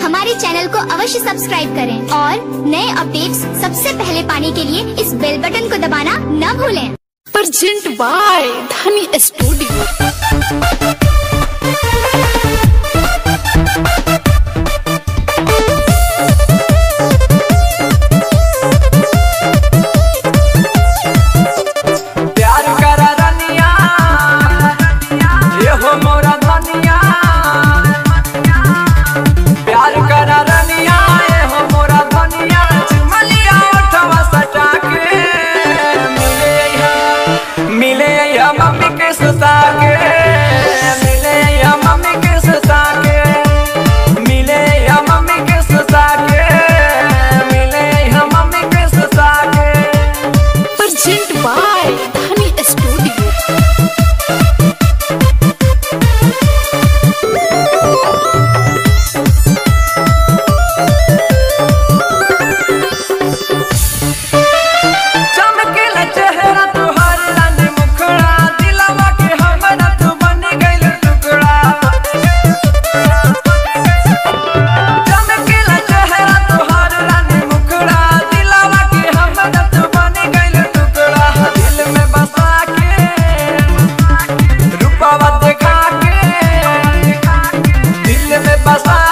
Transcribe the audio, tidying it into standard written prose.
हमारे चैनल को अवश्य सब्सक्राइब करें और नए अपडेट्स सबसे पहले पाने के लिए इस बेल बटन को दबाना न भूलें। Present by Dhani studio. Mummy के सुता के मिले या मम्मी के सुता के मिले या मम्मी के सुता के मिले या मम्मी के सुता के। Present by Dhani studio. चमकेला चेहरा तुहार रानी मुखड़ा दिलवा के हमरा तू बन गइल टुकड़ा। चमकेला चेहरा तुहार रानी मुखड़ा दिलवा के हमरा तू बन गइल टुकड़ा। दिल में बसा के रूपवा देखा के दिल में बसा